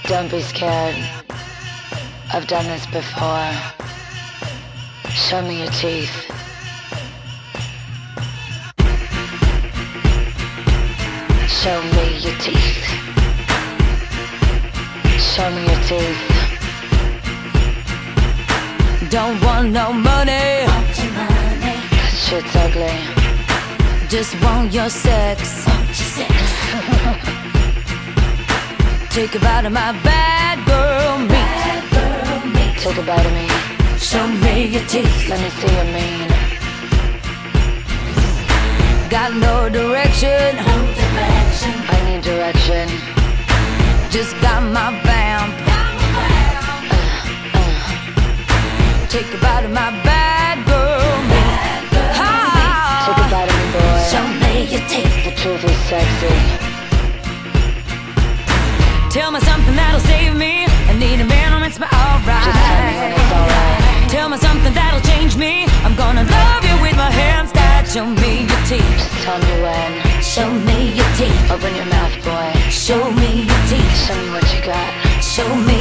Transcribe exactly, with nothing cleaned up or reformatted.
Don't be scared. I've done this before. Show me your teeth. Show me your teeth. Show me your teeth. Don't want no money. Want your money. That shit's ugly. Just want your sex. Want your sex. Take a bite of my bad girl meat. Bad girl meat. Take a bite of me. Show me your teeth. Let me see your mean. Got no direction. No direction. I need direction. Just got my vamp. Uh, uh. Take a bite of my bad girl meat. Ah. Take a bite of me, boy. Show me your teeth. The truth is sexy. Tell me something that'll save me. I need a man who makes me alright. Just tell me when it's alright. Tell me something that'll change me. I'm gonna love you with my hands tied. Show me your teeth. Just tell me when. Show me your teeth. Open your mouth, boy. Show me your teeth. Show me what you got. Show me